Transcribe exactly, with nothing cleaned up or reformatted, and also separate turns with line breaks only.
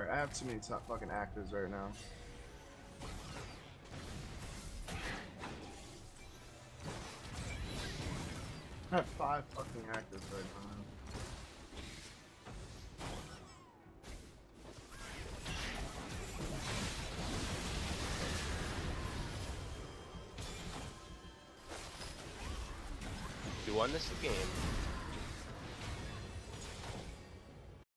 Alright, I have too many top fucking actors right now. I have five fucking actors right now.
You won this game.